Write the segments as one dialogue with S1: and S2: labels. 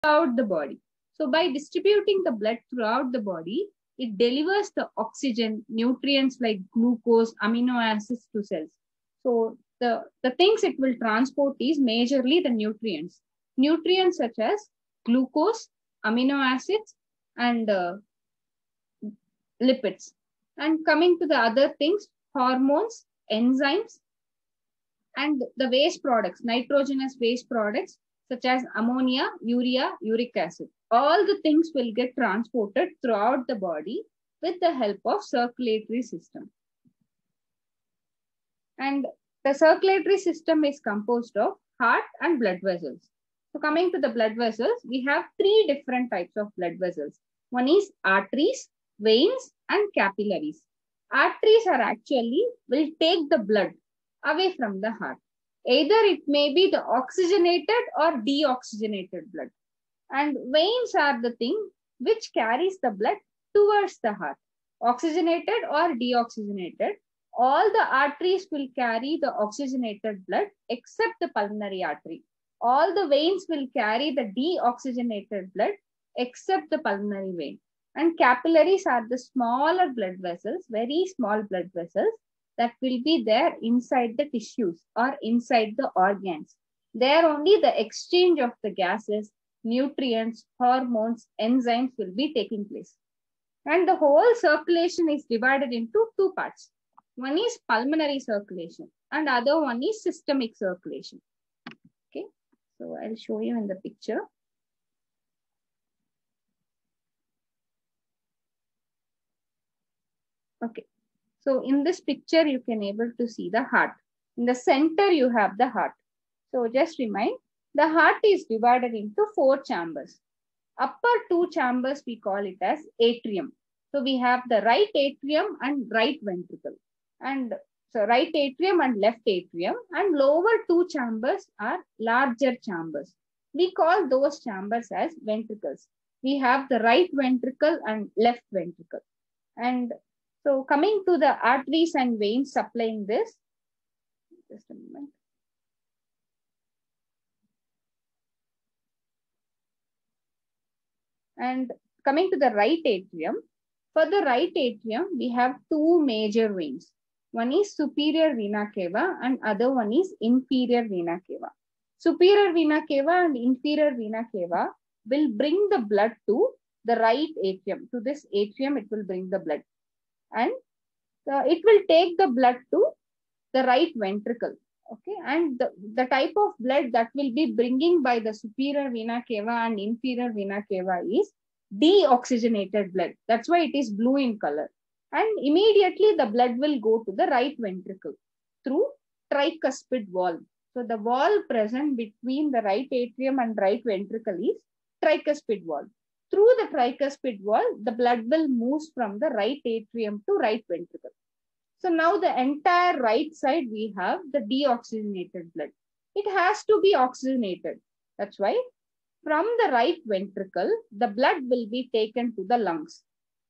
S1: throughout the body. So by distributing the blood throughout the body, it delivers the oxygen, nutrients like glucose, amino acids to cells. So the things it will transport is majorly the nutrients. Nutrients such as glucose, amino acids, and lipids. And coming to the other things, hormones, enzymes, and the waste products, nitrogenous waste products such as ammonia, urea, uric acid. All the things will get transported throughout the body with the help of circulatory system. And the circulatory system is composed of heart and blood vessels. So coming to the blood vessels, we have three different types of blood vessels. One is arteries, veins, and capillaries. Arteries are actually will take the blood away from the heart. Either it may be the oxygenated or deoxygenated blood. And veins are the thing which carries the blood towards the heart. Oxygenated or deoxygenated, all the arteries will carry the oxygenated blood except the pulmonary artery. All the veins will carry the deoxygenated blood except the pulmonary vein. And capillaries are the smaller blood vessels, very small blood vessels that will be there inside the tissues or inside the organs. There only the exchange of the gases, nutrients, hormones, enzymes will be taking place. And the whole circulation is divided into two parts. One is pulmonary circulation and other one is systemic circulation. Okay, so I'll show you in the picture. Okay, so in this picture, you can able to see the heart. In the center, you have the heart. So just remind, the heart is divided into four chambers. Upper two chambers, we call it as atrium. So we have the right atrium and right ventricle. And so right atrium and left atrium, and lower two chambers are larger chambers. We call those chambers as ventricles. We have the right ventricle and left ventricle. And so coming to the arteries and veins supplying this, just a moment. And coming to the right atrium, for the right atrium, we have two major veins. One is superior vena cava and other one is inferior vena cava. Superior vena cava and inferior vena cava will bring the blood to the right atrium. To this atrium, it will bring the blood. And it will take the blood to the right ventricle. Okay, and the type of blood that will be bringing by the superior vena cava and inferior vena cava is deoxygenated blood. That's why it is blue in color. And immediately the blood will go to the right ventricle through tricuspid valve. So the valve present between the right atrium and right ventricle is tricuspid valve. Through the tricuspid valve, the blood will move from the right atrium to right ventricle. So now the entire right side, we have the deoxygenated blood. It has to be oxygenated. That's why from the right ventricle, the blood will be taken to the lungs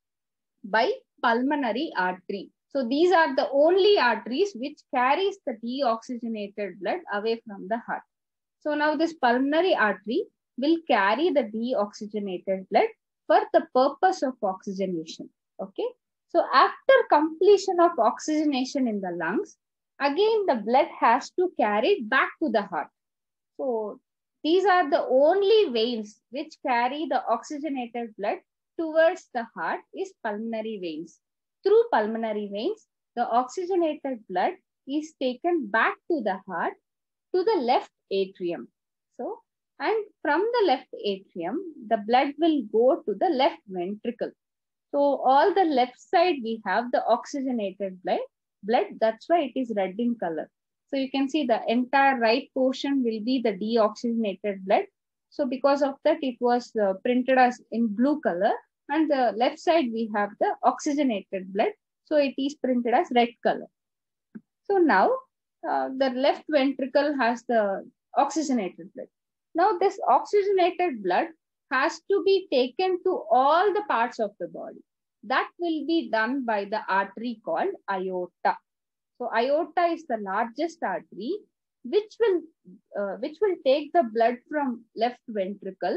S1: by pulmonary artery. So these are the only arteries which carries the deoxygenated blood away from the heart. So now this pulmonary artery will carry the deoxygenated blood for the purpose of oxygenation. Okay. So after completion of oxygenation in the lungs, again the blood has to carry it back to the heart. So these are the only veins which carry the oxygenated blood towards the heart is pulmonary veins. Through pulmonary veins, the oxygenated blood is taken back to the heart to the left atrium. So, and from the left atrium, the blood will go to the left ventricle. So all the left side, we have the oxygenated blood. That's why it is red in color. So you can see the entire right portion will be the deoxygenated blood. So because of that, it was printed as in blue color. And the left side, we have the oxygenated blood. So it is printed as red color. So now the left ventricle has the oxygenated blood. Now this oxygenated blood has to be taken to all the parts of the body. That will be done by the artery called aorta. So aorta is the largest artery which will take the blood from left ventricle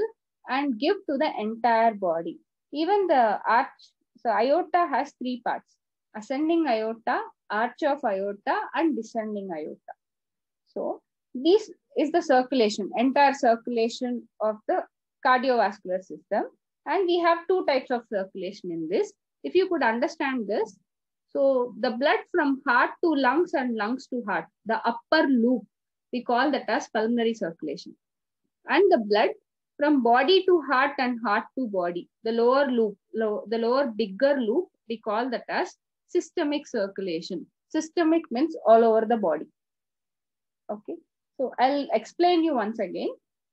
S1: and give to the entire body. Even the arch, so aorta has three parts: ascending aorta, arch of aorta, and descending aorta. So this is the circulation, entire circulation of the cardiovascular system. And we have two types of circulation in this. If you could understand this, so the blood from heart to lungs and lungs to heart, the upper loop, we call that as pulmonary circulation. And the blood from body to heart and heart to body, the lower loop, the lower bigger loop, we call that as systemic circulation. Systemic means all over the body. Okay, so I'll explain you once again.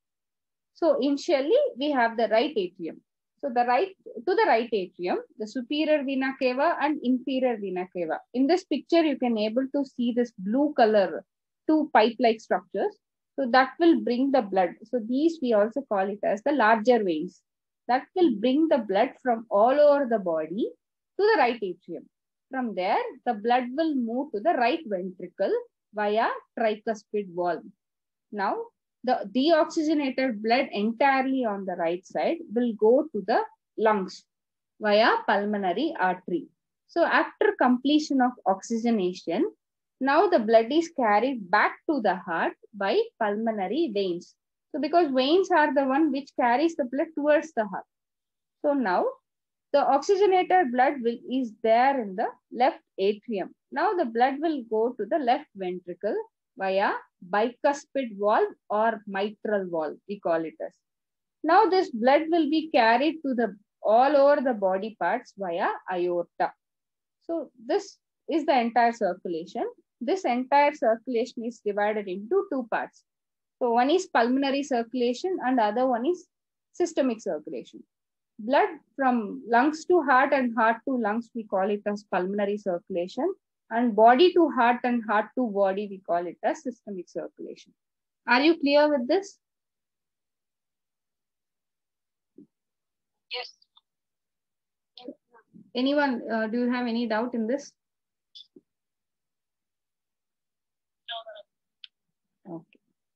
S1: So initially we have the right atrium. So the right atrium, the superior vena cava and inferior vena cava. In this picture, you can able to see this blue color, two pipe-like structures. So that will bring the blood. So these we also call it as the larger veins. That will bring the blood from all over the body to the right atrium. From there, the blood will move to the right ventricle via tricuspid valve. Now, the deoxygenated blood entirely on the right side will go to the lungs via pulmonary artery. So after completion of oxygenation, now the blood is carried back to the heart by pulmonary veins. So because veins are the one which carries the blood towards the heart. So now the oxygenated blood is there in the left atrium. Now the blood will go to the left ventricle via bicuspid valve or mitral valve, we call it as. Now this blood will be carried to the all over the body parts via aorta. So this is the entire circulation. This entire circulation is divided into two parts. So one is pulmonary circulation and other one is systemic circulation. Blood from lungs to heart and heart to lungs, we call it as pulmonary circulation. And body to heart and heart to body, we call it as systemic circulation. Are you clear with this?
S2: Yes.
S1: Anyone, do you have any doubt in this? No. Okay.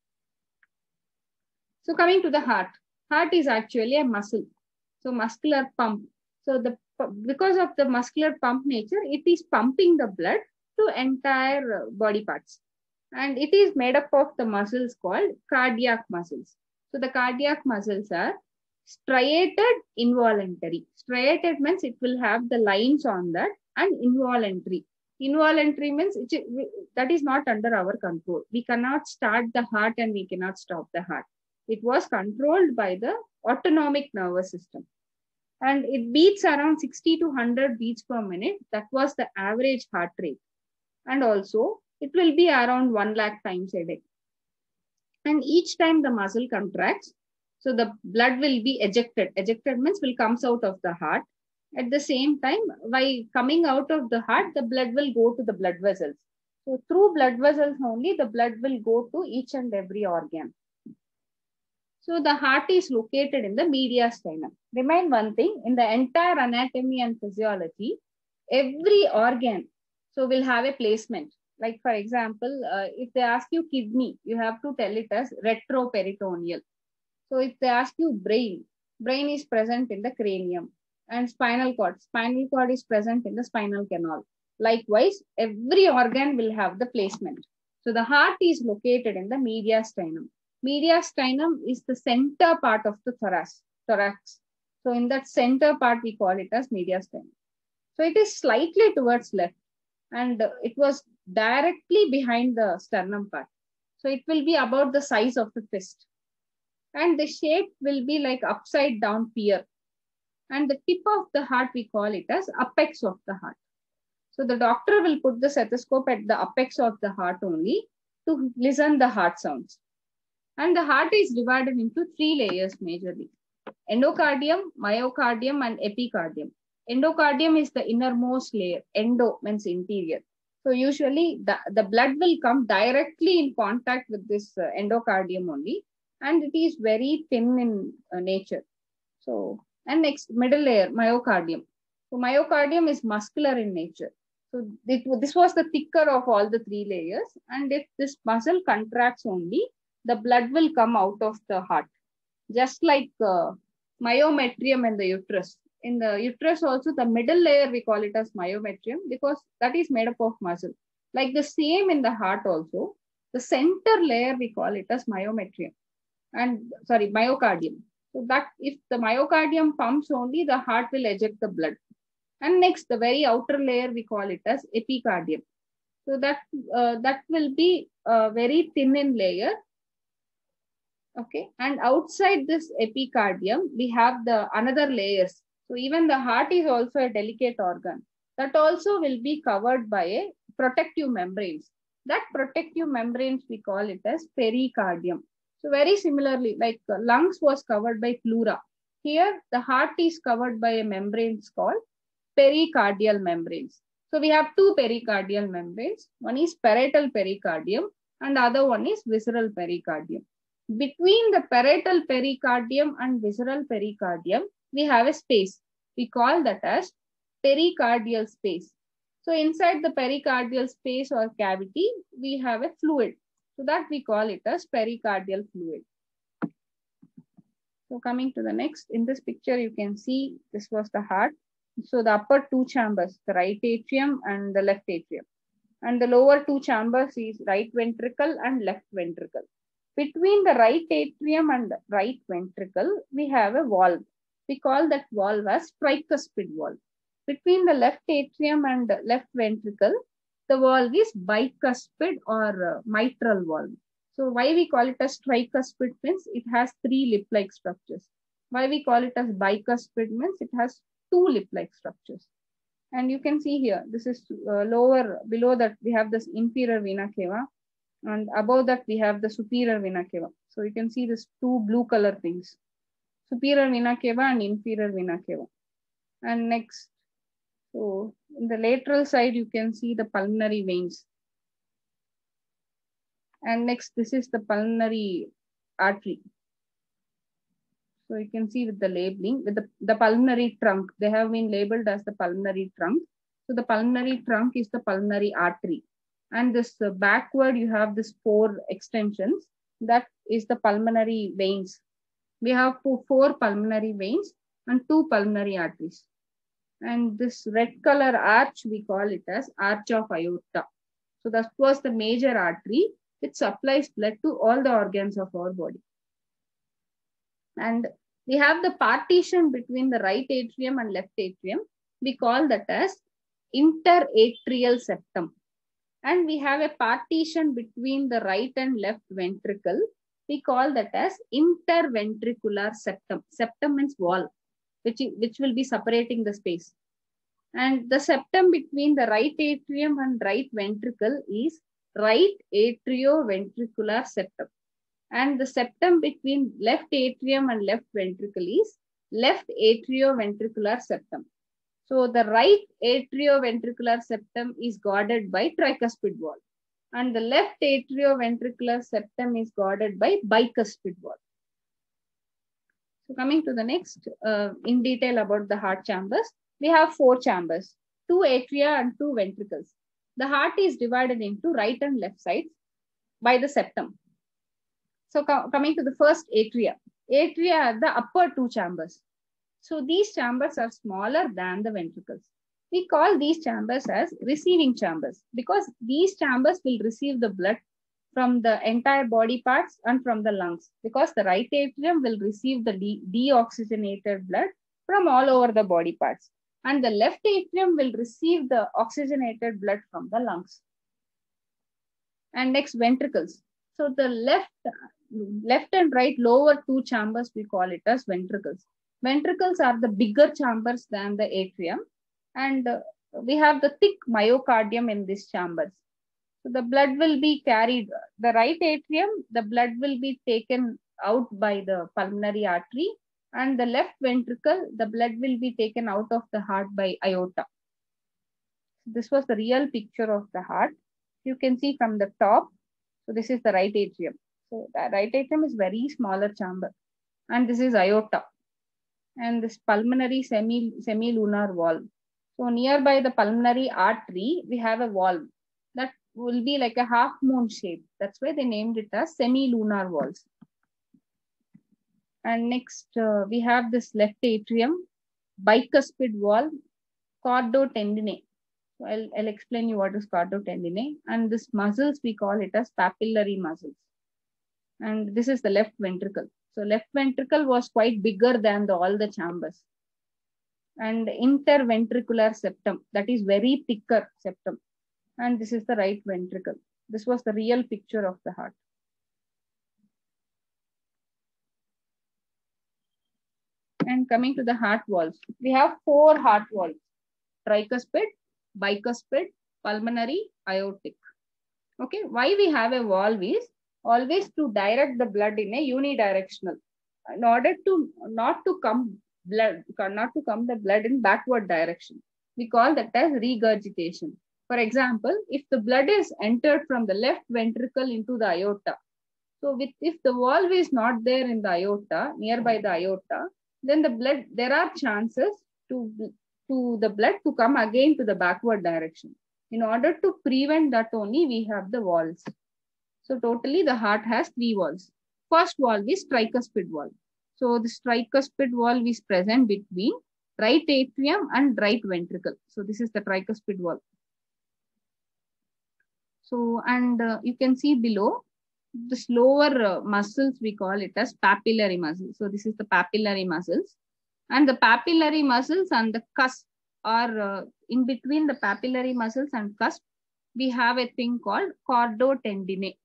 S1: So coming to the heart. Heart is actually a muscle. So muscular pump. So because of the muscular pump nature, it is pumping the blood to entire body parts. And it is made up of the muscles called cardiac muscles. So the cardiac muscles are striated involuntary. Striated means it will have the lines on that, and involuntary. Involuntary means that is not under our control. We cannot start the heart and we cannot stop the heart. It was controlled by the autonomic nervous system. And it beats around 60 to 100 beats per minute. That was the average heart rate. And also, it will be around 1 lakh times a day. And each time the muscle contracts, so the blood will be ejected. Ejected means will comes out of the heart. At the same time, by coming out of the heart, the blood will go to the blood vessels. So through blood vessels only, the blood will go to each and every organ. So the heart is located in the mediastinum. Remind one thing, in the entire anatomy and physiology, every organ so will have a placement. Like for example, if they ask you kidney, you have to tell it as retroperitoneal. So if they ask you brain is present in the cranium. And spinal cord is present in the spinal canal. Likewise, every organ will have the placement. So the heart is located in the mediastinum. Mediastinum is the center part of the thorax. So in that center part, we call it as mediastinum. So it is slightly towards left, and it was directly behind the sternum part. So it will be about the size of the fist. And the shape will be like upside down pear. And the tip of the heart, we call it as apex of the heart. So the doctor will put the stethoscope at the apex of the heart only to listen the heart sounds. And the heart is divided into 3 layers majorly: endocardium, myocardium, and epicardium. Endocardium is the innermost layer. Endo means interior. So usually the blood will come directly in contact with this endocardium only, and it is very thin in nature. So, and next, middle layer, myocardium. So myocardium is muscular in nature. So this was the thicker of all the 3 layers. And if this muscle contracts only, the blood will come out of the heart. Just like myometrium in the uterus. In the uterus also, the middle layer we call it as myometrium because that is made up of muscle. Like the same in the heart also, the center layer we call it as myometrium and sorry, myocardium. So that if the myocardium pumps only, the heart will eject the blood. And next, the very outer layer we call it as epicardium. So that will be very thin in layer. Okay, and outside this epicardium, we have the another layers. So even the heart is also a delicate organ that also will be covered by a protective membranes. That protective membranes we call it as pericardium. So very similarly, like lungs was covered by pleura. Here the heart is covered by a membranes called pericardial membranes. So we have two pericardial membranes. One is parietal pericardium and the other one is visceral pericardium. Between the parietal pericardium and visceral pericardium, we have a space. We call that as pericardial space. So inside the pericardial space or cavity, we have a fluid. So that we call it as pericardial fluid. So coming to the next, in this picture, you can see this was the heart. So the upper two chambers, the right atrium and the left atrium. And the lower two chambers is right ventricle and left ventricle. Between the right atrium and the right ventricle, we have a valve. We call that valve as tricuspid valve. Between the left atrium and the left ventricle, the valve is bicuspid or mitral valve. So why we call it as tricuspid means it has three lip-like structures. Why we call it as bicuspid means it has two lip-like structures. And you can see here, this is lower, below that we have this inferior vena cava. And above that, we have the superior vena cava. So you can see this two blue color things, superior vena cava and inferior vena cava. And next, so in the lateral side, you can see the pulmonary veins. And next, this is the pulmonary artery. So you can see with the labeling, with the pulmonary trunk, they have been labeled as the pulmonary trunk. So the pulmonary trunk is the pulmonary artery. And this backward, you have this four extensions. That is the pulmonary veins. We have four pulmonary veins and two pulmonary arteries. And this red color arch, we call it as arch of aorta. So that was the major artery which supplies blood to all the organs of our body. And we have the partition between the right atrium and left atrium. We call that as interatrial septum. And we have a partition between the right and left ventricle. We call that as interventricular septum. Septum means wall, which will be separating the space. And the septum between the right atrium and right ventricle is right atrioventricular septum. And the septum between left atrium and left ventricle is left atrioventricular septum. So the right atrioventricular septum is guarded by tricuspid valve. And the left atrioventricular septum is guarded by bicuspid valve. So coming to the next, in detail about the heart chambers, we have four chambers, two atria and two ventricles. The heart is divided into right and left sides by the septum. So coming to the first atria. Atria are the upper two chambers. So these chambers are smaller than the ventricles. We call these chambers as receiving chambers because these chambers will receive the blood from the entire body parts and from the lungs, because the right atrium will receive the deoxygenated blood from all over the body parts, and the left atrium will receive the oxygenated blood from the lungs. And next, ventricles. So the left and right lower two chambers, we call it as ventricles. Ventricles are the bigger chambers than the atrium, and we have the thick myocardium in these chambers. So the blood will be carried, the right atrium, the blood will be taken out by the pulmonary artery, and the left ventricle, the blood will be taken out of the heart by aorta. This was the real picture of the heart. You can see from the top. So this is the right atrium. So the right atrium is very smaller chamber, and this is aorta, and this pulmonary semilunar valve. So nearby the pulmonary artery, we have a valve that will be like a half moon shape. That's why they named it as semilunar valves. And next, we have this left atrium, bicuspid wall, chordotendinae. So I'll explain you what is chordotendinae. And this muscles, we call it as papillary muscles. And this is the left ventricle. So left ventricle was quite bigger than all the chambers. And interventricular septum, that is very thicker septum. And this is the right ventricle. This was the real picture of the heart. And coming to the heart walls, we have 4 heart walls: tricuspid, bicuspid, pulmonary, aortic. Okay, why we have a valve is always to direct the blood in a unidirectional, in order to not to come the blood in backward direction. We call that as regurgitation. For example, if the blood is entered from the left ventricle into the aorta, so if the valve is not there in the aorta, nearby the aorta, then the blood, there are chances to the blood to come again to the backward direction. In order to prevent that only, we have the valves. So totally the heart has 3 valves. First valve is tricuspid valve. So this tricuspid valve is present between right atrium and right ventricle. So this is the tricuspid valve. So, and you can see below, the lower muscles, we call it as papillary muscles. So this is the papillary muscles. And the papillary muscles and the cusp are in between the papillary muscles and cusp, we have a thing called chordotendinae.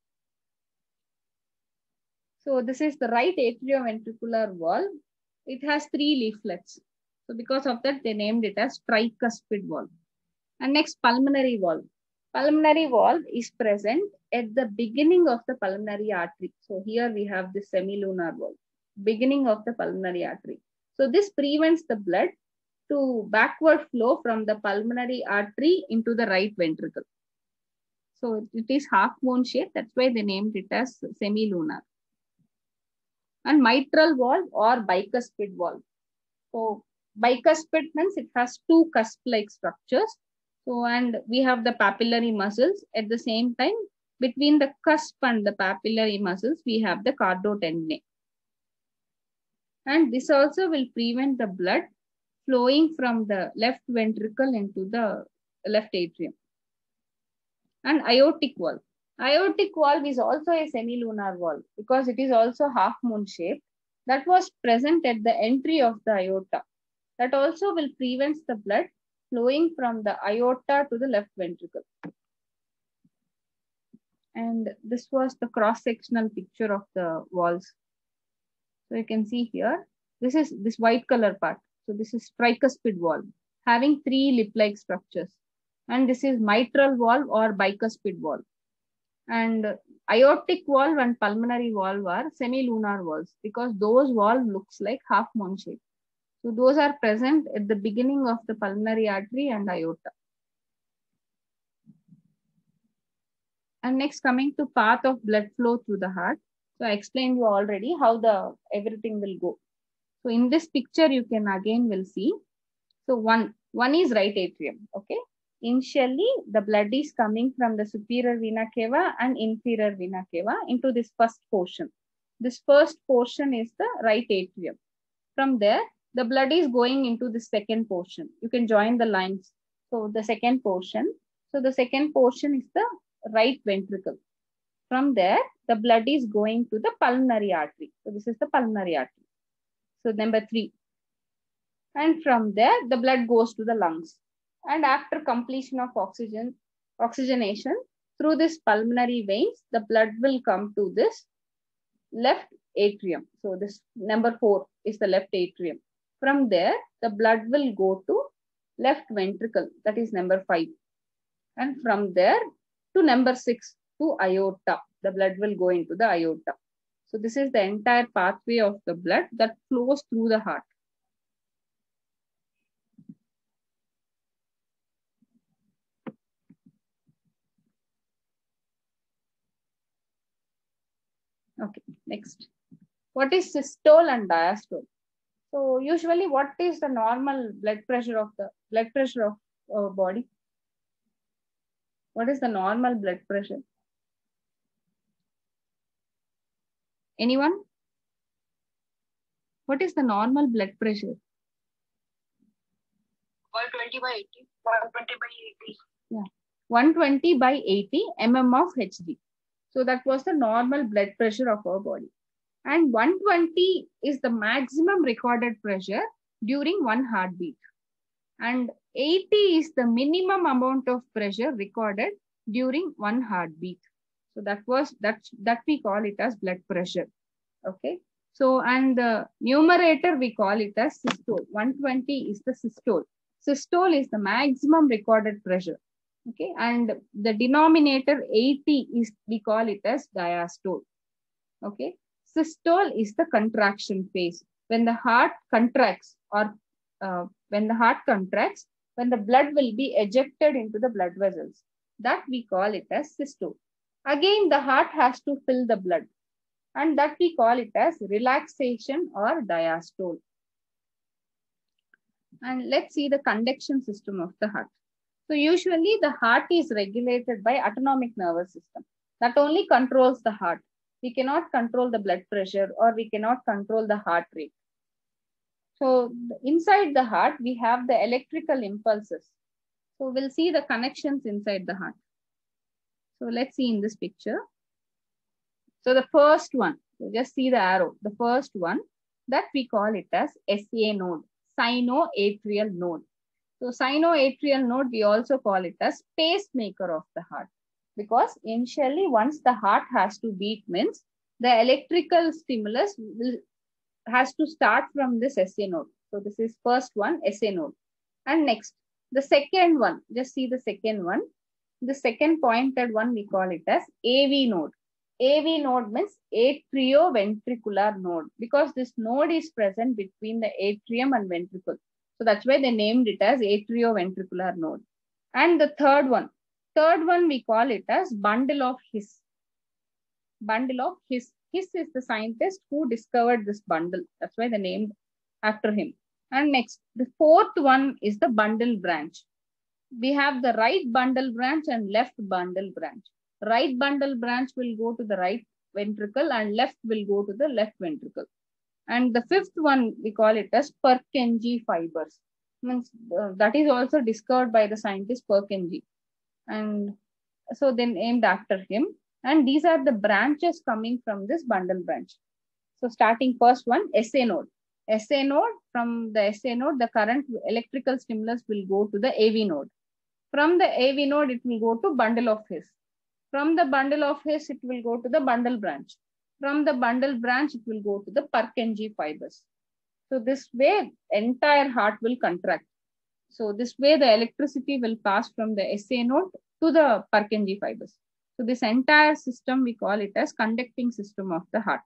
S1: So this is the right atrioventricular valve. It has 3 leaflets. So because of that, they named it as tricuspid valve. And next, pulmonary valve. Pulmonary valve is present at the beginning of the pulmonary artery. So here we have the semilunar valve, beginning of the pulmonary artery. So this prevents the blood to backward flow from the pulmonary artery into the right ventricle. So it is half moon shape. That's why they named it as semilunar. And mitral valve or bicuspid valve. So bicuspid means it has 2 cusp-like structures. So, and we have the papillary muscles. At the same time, between the cusp and the papillary muscles, we have the chordotendinae. And this also will prevent the blood flowing from the left ventricle into the left atrium. And aortic valve. Aortic valve is also a semilunar valve because it is also half moon shape. That was present at the entry of the aorta. That also will prevent the blood flowing from the aorta to the left ventricle. And this was the cross-sectional picture of the valves. So you can see here, this is this white color part. So this is tricuspid valve, having 3 lip-like structures. And this is mitral valve or bicuspid valve. And aortic valve and pulmonary valve are semilunar valves because those valve looks like half moon shape. So those are present at the beginning of the pulmonary artery and aorta. And next, coming to path of blood flow through the heart. So I explained you already how everything will go. So in this picture, you can again will see. So one is right atrium. Okay. Initially, the blood is coming from the superior vena cava and inferior vena cava into this first portion. This first portion is the right atrium. From there, the blood is going into the second portion. You can join the lines. So the second portion. So the second portion is the right ventricle. From there, the blood is going to the pulmonary artery. So this is the pulmonary artery. So number 3. And from there, the blood goes to the lungs. And after completion of oxygenation through this pulmonary veins, the blood will come to this left atrium. So this number 4 is the left atrium. From there, the blood will go to left ventricle, that is number 5. And from there to number 6 to aorta, the blood will go into the aorta. So this is the entire pathway of the blood that flows through the heart. Okay, next. What is systole and diastole? So usually what is the normal blood pressure of our body? What is the normal blood pressure? Anyone? What is the normal blood pressure?
S2: 120 by 80. 120 by 80.
S1: Yeah. 120 by 80 mm of Hg. So that was the normal blood pressure of our body. And 120 is the maximum recorded pressure during one heartbeat. And 80 is the minimum amount of pressure recorded during one heartbeat. So that we call it as blood pressure. Okay. So, and the numerator we call it as systole. 120 is the systole. Systole is the maximum recorded pressure. Okay. And the denominator 80 is, we call it as diastole. Okay. Systole is the contraction phase. When the heart contracts, or when the heart contracts, when the blood will be ejected into the blood vessels, that we call it as systole. Again, the heart has to fill the blood, and that we call it as relaxation or diastole. And let's see the conduction system of the heart. So usually the heart is regulated by autonomic nervous system. That only controls the heart. We cannot control the blood pressure, or we cannot control the heart rate. So inside the heart, we have the electrical impulses. So we'll see the connections inside the heart. So let's see in this picture. So the first one, so just see the arrow. The first one, that we call it as SA node, sinoatrial node. So sinoatrial node, we also call it as pacemaker of the heart, because initially once the heart has to beat, means the electrical stimulus has to start from this SA node. So this is first one, SA node. And next, the second one, just see the second one. The second pointed one, we call it as AV node. AV node means atrioventricular node, because this node is present between the atrium and ventricle. So that's why they named it as atrioventricular node. And the third one we call it as bundle of His. Bundle of His. His is the scientist who discovered this bundle. That's why they named after him. And next, the fourth one is the bundle branch. We have the right bundle branch and left bundle branch. Right bundle branch will go to the right ventricle and left will go to the left ventricle. And the fifth one, we call it as Purkinje fibers. Means that is also discovered by the scientist Purkinje. And so they named after him. And these are the branches coming from this bundle branch. So starting first one, SA node. SA node, from the SA node, the current electrical stimulus will go to the AV node. From the AV node, it will go to bundle of His. From the bundle of His, it will go to the bundle branch. From the bundle branch, it will go to the Purkinje fibers. So this way, entire heart will contract. So this way, the electricity will pass from the SA node to the Purkinje fibers. So this entire system, we call it as conducting system of the heart.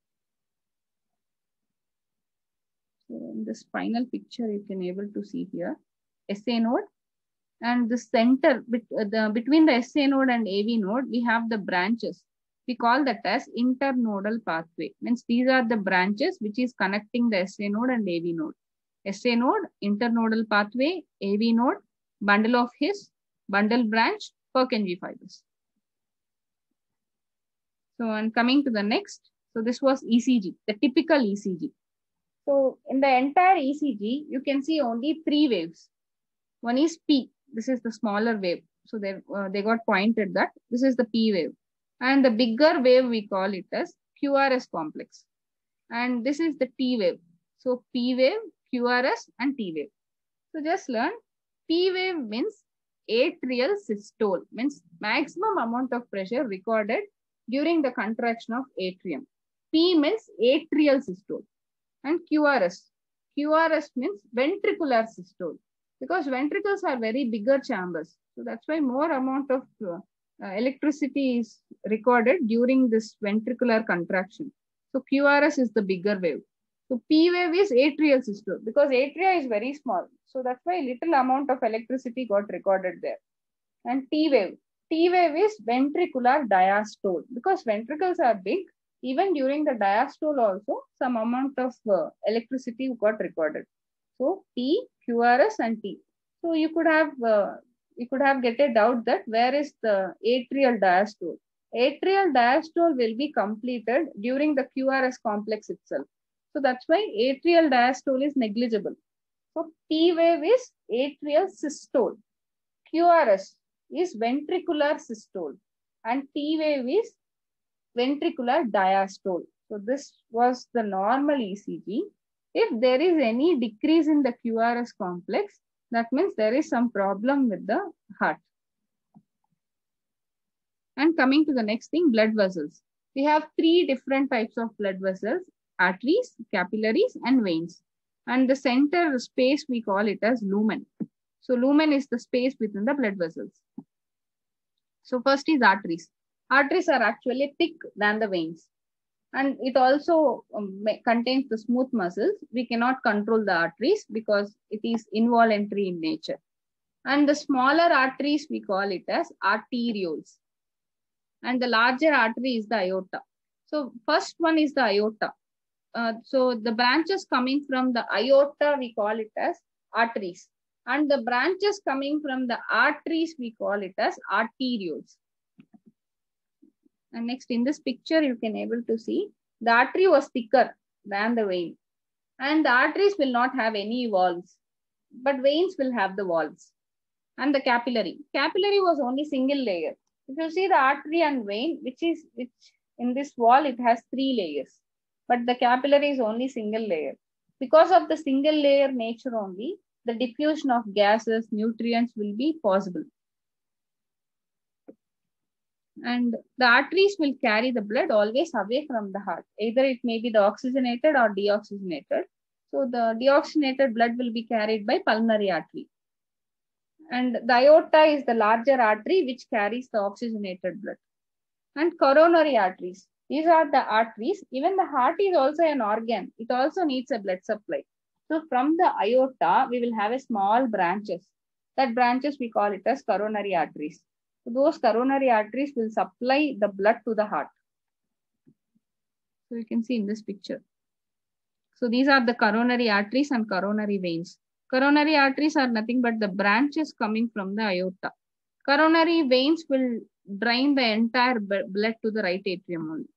S1: So in this final picture, you can able to see here, SA node. And the center, between the SA node and AV node, we have the branches. We call that as internodal pathway. Means these are the branches which is connecting the SA node and AV node. SA node, internodal pathway, AV node, bundle of His, bundle branch, Purkinje fibers. So, and coming to the next, so this was ECG, the typical ECG. So in the entire ECG, you can see only three waves. One is P. This is the smaller wave. So they got pointed that this is the P wave. And the bigger wave, we call it as QRS complex. And this is the T wave. So P wave, QRS, and T wave. So just learn, P wave means atrial systole, means maximum amount of pressure recorded during the contraction of atrium. P means atrial systole. And QRS. QRS means ventricular systole, because ventricles are very bigger chambers. So that's why more amount of electricity is recorded during this ventricular contraction. So QRS is the bigger wave. So P wave is atrial systole, because atria is very small. So that's why little amount of electricity got recorded there. And T wave. T wave is ventricular diastole, because ventricles are big. Even during the diastole also, some amount of electricity got recorded. So P, QRS, and T. So you could have get a doubt that where is the atrial diastole? Atrial diastole will be completed during the QRS complex itself. So that's why atrial diastole is negligible. So T wave is atrial systole. QRS is ventricular systole. And T wave is ventricular diastole. So this was the normal ECG. If there is any decrease in the QRS complex, that means there is some problem with the heart. And coming to the next thing, blood vessels. We have three different types of blood vessels: arteries, capillaries, and veins. And the center space, we call it as lumen. So lumen is the space within the blood vessels. So first is arteries. Arteries are actually thick than the veins. And it also contains the smooth muscles. We cannot control the arteries because it is involuntary in nature. And the smaller arteries, we call it as arterioles. And the larger artery is the aorta. So first one is the aorta. So the branches coming from the aorta, we call it as arteries. And the branches coming from the arteries, we call it as arterioles. And next in this picture, you can able to see the artery was thicker than the vein. And the arteries will not have any valves, but veins will have the valves. And the capillary. Capillary was only single layer. If you see the artery and vein, which in this wall, it has 3 layers. But the capillary is only single layer. Because of the single layer nature only, the diffusion of gases, nutrients will be possible. And the arteries will carry the blood always away from the heart. Either it may be the oxygenated or deoxygenated. So the deoxygenated blood will be carried by pulmonary artery. And the aorta is the larger artery which carries the oxygenated blood. And coronary arteries. These are the arteries. Even the heart is also an organ. It also needs a blood supply. So from the aorta, we will have a small branches. That branches we call it as coronary arteries. So those coronary arteries will supply the blood to the heart. So you can see in this picture. So these are the coronary arteries and coronary veins. Coronary arteries are nothing but the branches coming from the aorta. Coronary veins will drain the entire blood to the right atrium only.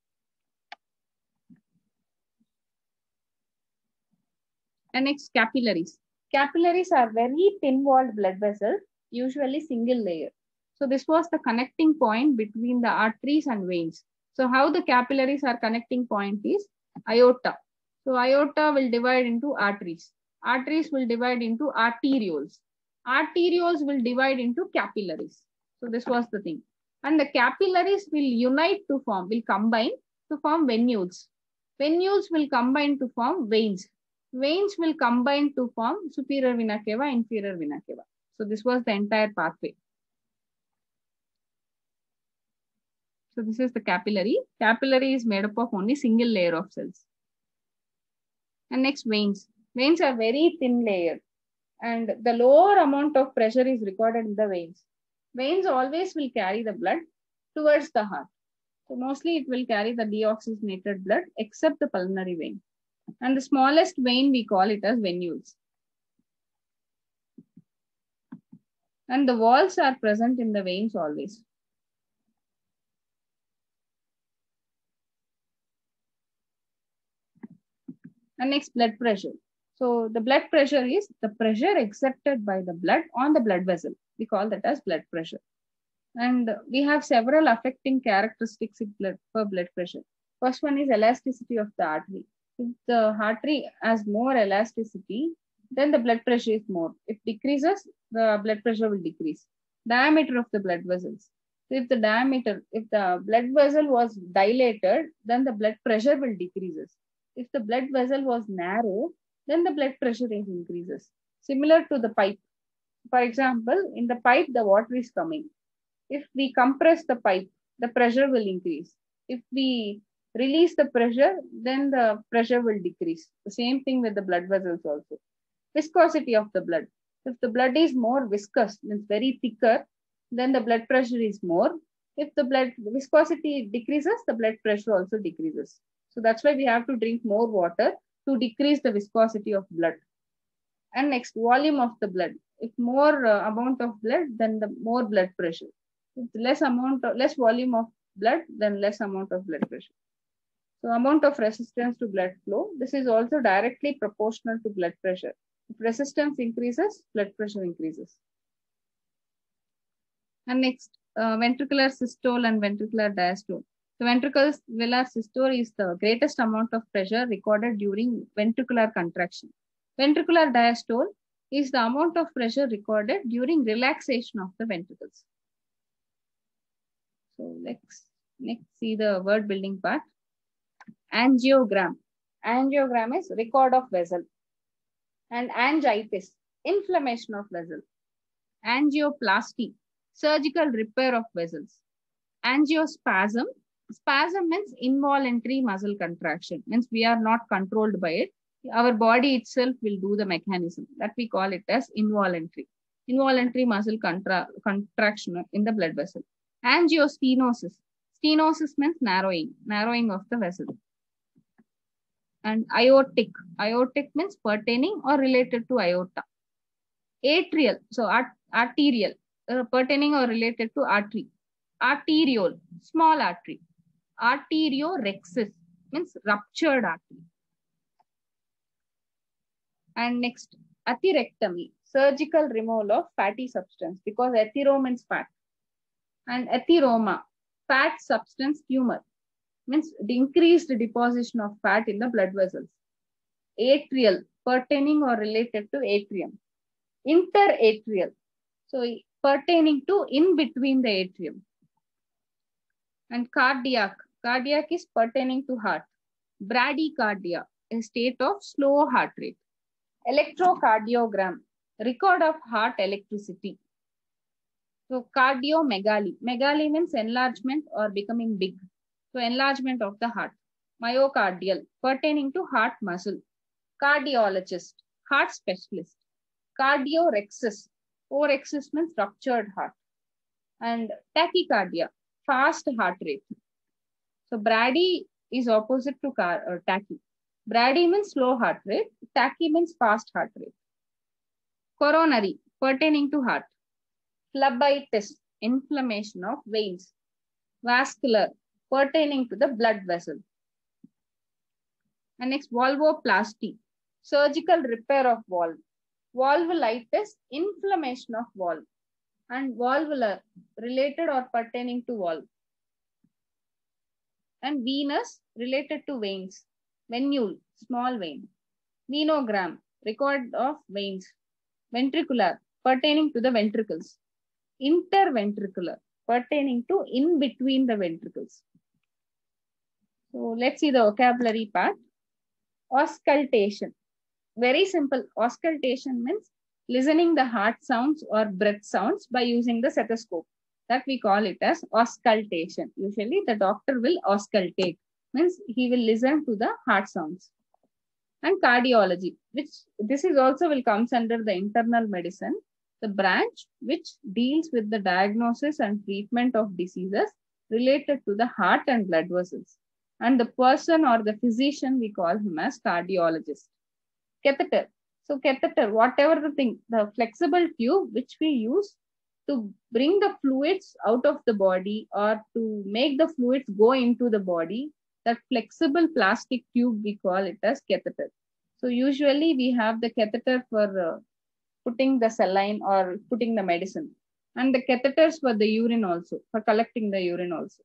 S1: And next, capillaries. Capillaries are very thin-walled blood vessels, usually single layer. So this was the connecting point between the arteries and veins. So how the capillaries are connecting point is aorta. So aorta will divide into arteries. Arteries will divide into arterioles. Arterioles will divide into capillaries. So this was the thing. And the capillaries will unite to form, will combine to form venules. Venules will combine to form veins. Veins will combine to form superior vena cava, inferior vena cava. So this was the entire pathway. So this is the capillary. Capillary is made up of only single layer of cells. And next, veins. Veins are very thin layer. And the lower amount of pressure is recorded in the veins. Veins always will carry the blood towards the heart. So mostly it will carry the deoxygenated blood except the pulmonary vein. And the smallest vein, we call it as venules. And the walls are present in the veins always. And next, blood pressure. So the blood pressure is the pressure exerted by the blood on the blood vessel. We call that as blood pressure. And we have several affecting characteristics for blood pressure. First one is elasticity of the artery. If the artery has more elasticity, then the blood pressure is more. If decreases, the blood pressure will decrease. Diameter of the blood vessels. So if the blood vessel was dilated, then the blood pressure will decreases. If the blood vessel was narrow, then the blood pressure increases. Similar to the pipe. For example, in the pipe, the water is coming. If we compress the pipe, the pressure will increase. If we release the pressure, then the pressure will decrease. The same thing with the blood vessels also. Viscosity of the blood. If the blood is more viscous, means very thicker, then the blood pressure is more. If the blood viscosity decreases, the blood pressure also decreases. So that's why we have to drink more water to decrease the viscosity of blood. And next, volume of the blood. If more amount of blood, then the more blood pressure. If less volume of blood, then less amount of blood pressure. So amount of resistance to blood flow. This is also directly proportional to blood pressure. If resistance increases, blood pressure increases. And next, ventricular systole and ventricular diastole. The ventricular systole is the greatest amount of pressure recorded during ventricular contraction. Ventricular diastole is the amount of pressure recorded during relaxation of the ventricles. So let's next see the word building part. Angiogram. Angiogram is record of vessel. And angiitis, inflammation of vessel. Angioplasty, surgical repair of vessels. Angiospasm, spasm means involuntary muscle contraction, means we are not controlled by it. Our body itself will do the mechanism, that we call it as involuntary muscle contraction in the blood vessel. Angiostenosis, stenosis means narrowing of the vessel. And aortic means pertaining or related to aorta. Atrial, so arterial, pertaining or related to artery. Arteriole, small artery. Arteriorexis means ruptured artery. And next, atherectomy, surgical removal of fatty substance, because athero means fat. And atheroma, fat substance tumor, means the increased deposition of fat in the blood vessels. Atrial, pertaining or related to atrium. Interatrial, so pertaining to in between the atrium. And cardiac is pertaining to heart. Bradycardia, a state of slow heart rate. Electrocardiogram, record of heart electricity. So cardiomegaly, megaly means enlargement or becoming big. So enlargement of the heart. Myocardial, pertaining to heart muscle. Cardiologist, heart specialist. Cardiorexis, orexis means ruptured heart. And tachycardia, fast heart rate. So brady is opposite to tachy. Brady means slow heart rate. Tachy means fast heart rate. Coronary, pertaining to heart. Phlebitis, inflammation of veins. Vascular, pertaining to the blood vessel. And next, valvoplasty, surgical repair of valve. Valvulitis, inflammation of valve. And valvular, related or pertaining to valve. And venous, related to veins. Venule, small vein. Venogram, record of veins. Ventricular, pertaining to the ventricles. Interventricular, pertaining to in between the ventricles. So let's see the vocabulary part. Auscultation. Very simple. Auscultation means listening the heart sounds or breath sounds by using the stethoscope. That we call it as auscultation. Usually the doctor will auscultate, means he will listen to the heart sounds. And cardiology, which this is also will comes under the internal medicine, the branch which deals with the diagnosis and treatment of diseases related to the heart and blood vessels. And the person or the physician, we call him as cardiologist. Catheter. So catheter, whatever the thing, the flexible tube which we use to bring the fluids out of the body or to make the fluids go into the body, that flexible plastic tube, we call it as catheter. So usually we have the catheter for putting the saline or putting the medicine, and the catheters for the urine also, for collecting the urine also.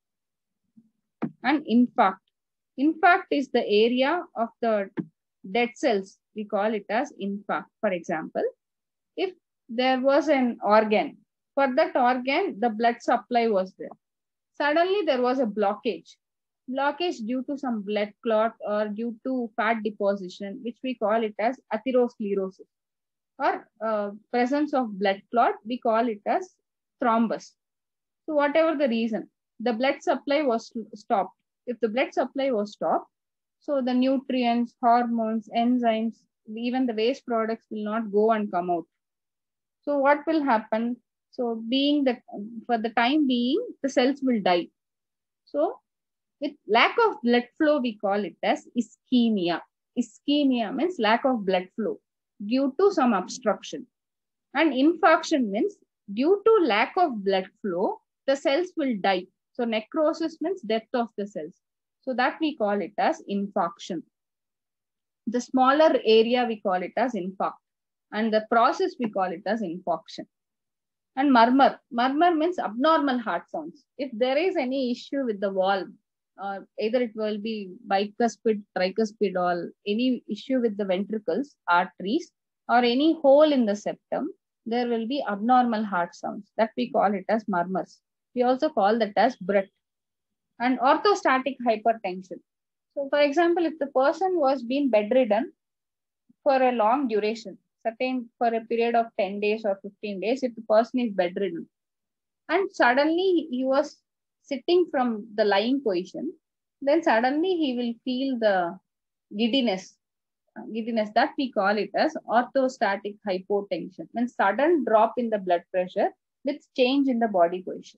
S1: And infarct. Infarct is the area of the dead cells. We call it as infarct. For example, if there was an organ, for that organ, the blood supply was there. Suddenly there was a blockage due to some blood clot or due to fat deposition, which we call it as atherosclerosis. Or presence of blood clot, we call it as thrombus. So whatever the reason, the blood supply was stopped. If the blood supply was stopped, so the nutrients, hormones, enzymes, even the waste products will not go and come out. So what will happen? So for the time being, the cells will die. So with lack of blood flow, we call it as ischemia. Ischemia means lack of blood flow due to some obstruction. And infarction means due to lack of blood flow, the cells will die. So necrosis means death of the cells. So that we call it as infarction. The smaller area we call it as infarct, and the process we call it as infarction. And murmur. Murmur means abnormal heart sounds. If there is any issue with the valve, either it will be bicuspid, tricuspid, or any issue with the ventricles, arteries, or any hole in the septum, there will be abnormal heart sounds. That we call it as murmurs. We also call that as breath. And orthostatic hypertension. So, for example, if the person was being bedridden for a long duration, certain for a period of 10 days or 15 days, if the person is bedridden, and suddenly he was sitting from the lying position, then suddenly he will feel the giddiness. Giddiness, that we call it as orthostatic hypotension, means sudden drop in the blood pressure with change in the body position.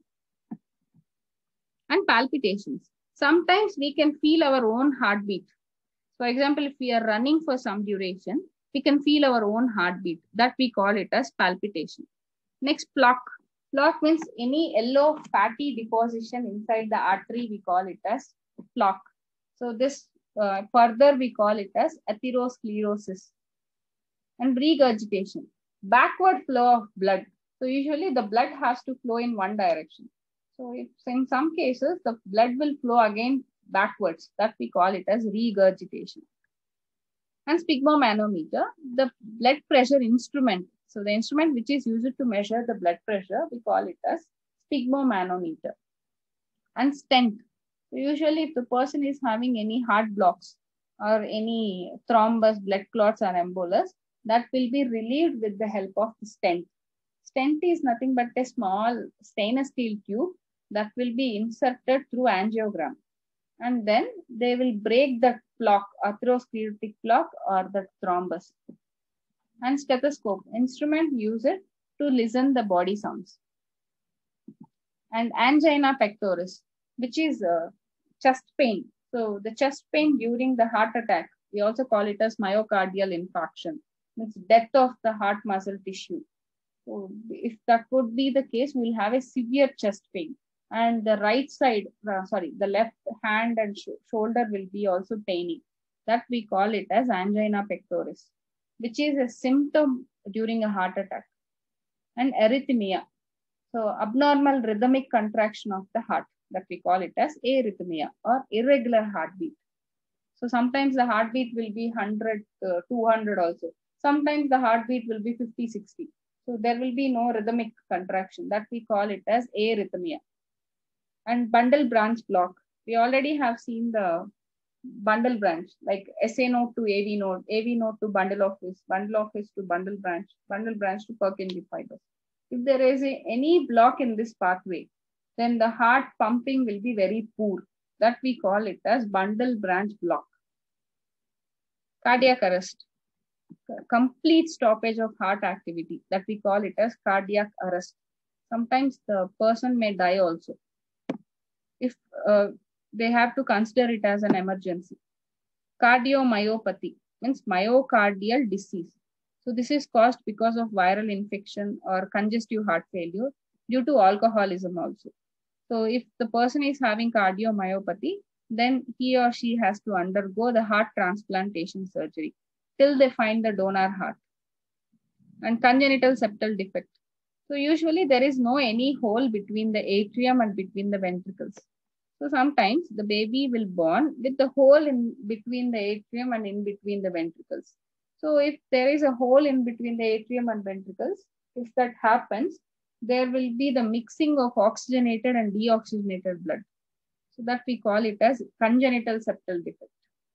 S1: And palpitations. Sometimes we can feel our own heartbeat. For example, if we are running for some duration, we can feel our own heartbeat. That we call it as palpitation. Next, plaque. Plaque means any yellow fatty deposition inside the artery, we call it as plaque. So this further we call it as atherosclerosis. And regurgitation, backward flow of blood. So usually the blood has to flow in one direction. So if in some cases the blood will flow again backwards, that we call it as regurgitation. And sphygmomanometer, the blood pressure instrument. So the instrument which is used to measure the blood pressure, we call it as sphygmomanometer. And stent. So usually if the person is having any heart blocks or any thrombus, blood clots or embolus, that will be relieved with the help of the stent. Stent is nothing but a small stainless steel tube that will be inserted through angiogram. And then they will break the plaque, atherosclerotic plaque or the thrombus. And stethoscope, instrument used to listen the body sounds. And angina pectoris, which is chest pain. So the chest pain during the heart attack, we also call it as myocardial infarction. It's death of the heart muscle tissue. So if that would be the case, we will have a severe chest pain. And the right side, the left hand and shoulder will be also paining. That we call it as angina pectoris, which is a symptom during a heart attack. And arrhythmia, so abnormal rhythmic contraction of the heart, that we call it as arrhythmia or irregular heartbeat. So sometimes the heartbeat will be 100, 200 also. Sometimes the heartbeat will be 50, 60. So there will be no rhythmic contraction, that we call it as arrhythmia. And bundle branch block. We already have seen the bundle branch, like SA node to AV node to bundle office to bundle branch to Purkinje fibers. If there is any block in this pathway, then the heart pumping will be very poor. That we call it as bundle branch block. Cardiac arrest, complete stoppage of heart activity, that we call it as cardiac arrest. Sometimes the person may die also, if they have to consider it as an emergency. Cardiomyopathy means myocardial disease. So this is caused because of viral infection or congestive heart failure due to alcoholism also. So if the person is having cardiomyopathy, then he or she has to undergo the heart transplantation surgery till they find the donor heart. And congenital septal defect. So usually there is no any hole between the atrium and between the ventricles. So sometimes the baby will born with the hole in between the atrium and in between the ventricles. So if there is a hole in between the atrium and ventricles, if that happens, there will be the mixing of oxygenated and deoxygenated blood. So that we call it as congenital septal defect.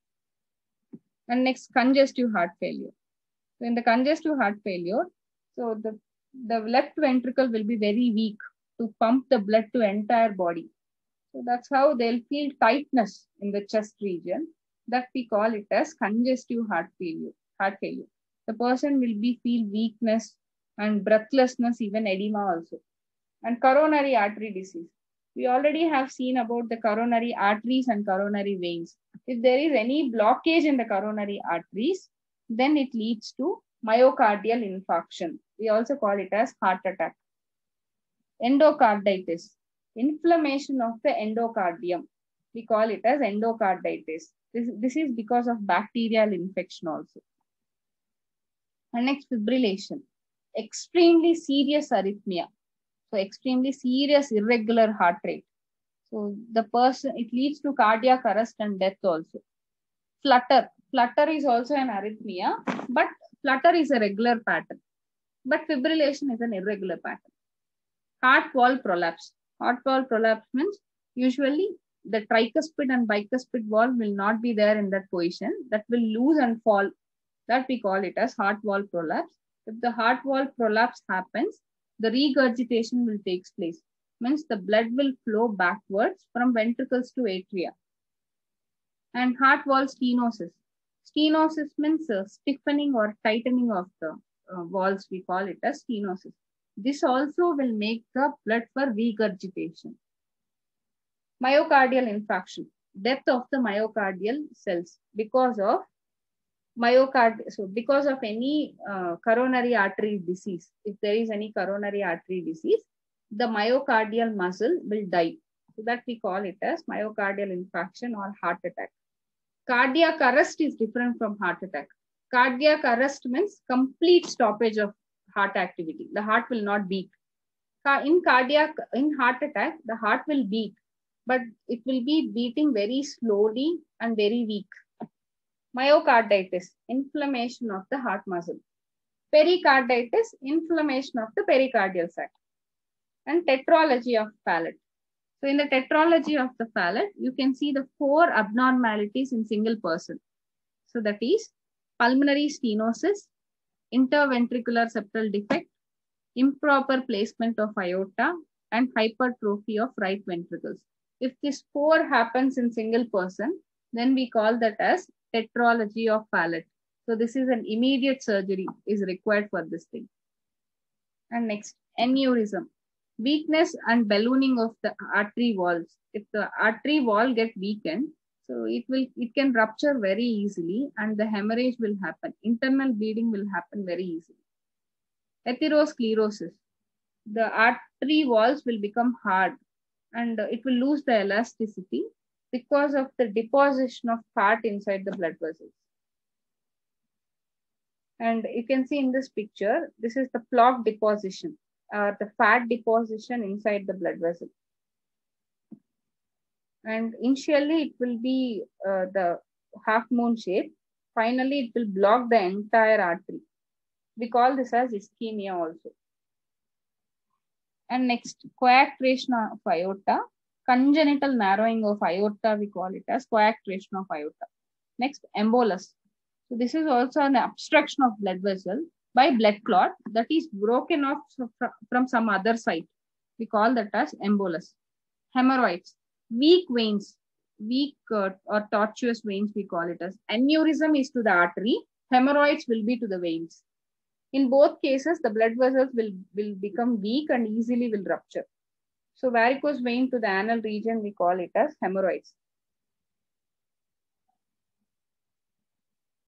S1: And next, congestive heart failure. So in the congestive heart failure, so the left ventricle will be very weak to pump the blood to entire body. So that's how they'll feel tightness in the chest region. That we call it as congestive heart failure. The person will feel weakness and breathlessness, even edema also. And coronary artery disease. We already have seen about the coronary arteries and coronary veins. If there is any blockage in the coronary arteries, then it leads to myocardial infarction. We also call it as heart attack. Endocarditis, inflammation of the endocardium. we call it as endocarditis. This is because of bacterial infection also. And next, fibrillation, extremely serious arrhythmia. So extremely serious irregular heart rate. So the person, it leads to cardiac arrest and death also. Flutter. Flutter is also an arrhythmia, but flutter is a regular pattern. But fibrillation is an irregular pattern. Heart wall prolapse. Heart wall prolapse means usually the tricuspid and bicuspid wall will not be there in that position. That will lose and fall. That we call it as heart wall prolapse. If the heart wall prolapse happens, the regurgitation will take place. Means the blood will flow backwards from ventricles to atria. And heart wall stenosis. Stenosis means stiffening or tightening of the walls. We call it as stenosis. This also will make the blood for regurgitation. Myocardial infarction, death of the myocardial cells because of because of any coronary artery disease. If there is any coronary artery disease, the myocardial muscle will die. So that we call it as myocardial infarction or heart attack. Cardiac arrest is different from heart attack. Cardiac arrest means complete stoppage of heart activity. The heart will not beat. In heart attack, the heart will beat, but it will be beating very slowly and very weak. Myocarditis, inflammation of the heart muscle. Pericarditis, inflammation of the pericardial sac. And tetralogy of Fallot. So in the tetralogy of the Fallot, you can see the 4 abnormalities in single person. So that is pulmonary stenosis, interventricular septal defect, improper placement of aorta, and hypertrophy of right ventricles. If this 4 happens in single person, then we call that as tetralogy of Fallot. So this is an immediate surgery is required for this thing. And next, aneurysm, weakness and ballooning of the artery walls. If the artery wall get weakened, so it can rupture very easily and the hemorrhage will happen. Internal bleeding will happen very easily. Atherosclerosis, the artery walls will become hard and it will lose the elasticity because of the deposition of fat inside the blood vessels. And you can see in this picture, this is the plaque deposition, the fat deposition inside the blood vessel. And initially it will be the half moon shape. Finally, it will block the entire artery. We call this as ischemia also. And next, coarctation of aorta, congenital narrowing of aorta, we call it as coarctation of aorta. Next, embolus. So this is also an obstruction of blood vessel by blood clot that is broken off from some other site. We call that as embolus. Hemorrhoids, weak veins, weak or tortuous veins, we call it as. Aneurysm is to the artery, hemorrhoids will be to the veins. In both cases, the blood vessels will become weak and easily will rupture. So varicose vein to the anal region, we call it as hemorrhoids.